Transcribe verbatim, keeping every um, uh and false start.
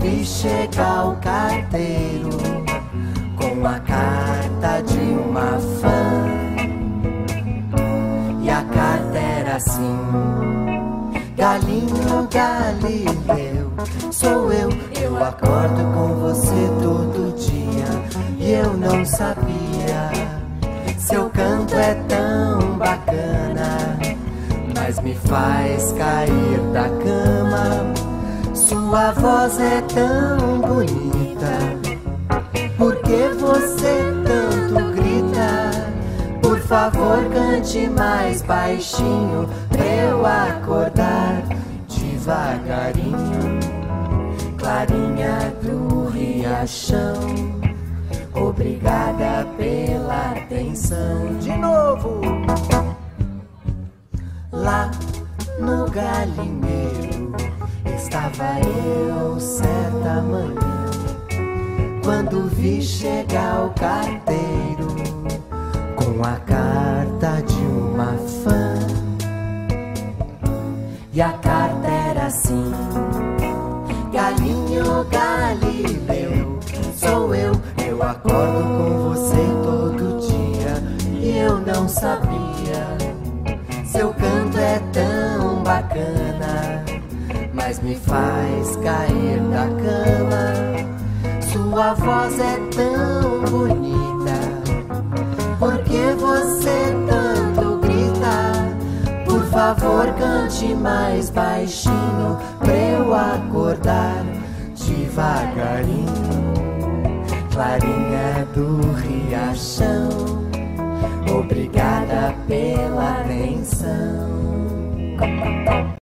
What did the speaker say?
vi chegar o carteiro com a carta de uma fã. E a carta era assim: Galinho Galileu, sou eu, eu acordo com você todo dia. E eu não sabia, seu canto é tão bacana, mas me faz cair da cama. Sua voz é tão bonita, por que você tanto grita? Por favor, cante mais baixinho pra eu acordar devagarinho. Clarinha do riachão, obrigada pela atenção. De novo! Lá no galinheiro estava eu certa manhã, quando vi chegar o carteiro com a carta de uma fã. E a carta era assim: Galinho Galileu, sou eu, eu acordo com você todo dia. E eu não sabia, seu canto é tão bacana, mas me faz cair da cama. Sua voz é tão bonita, por que você tanto grita? Por favor, cante mais baixinho pra eu acordar devagarinho. Clarinha do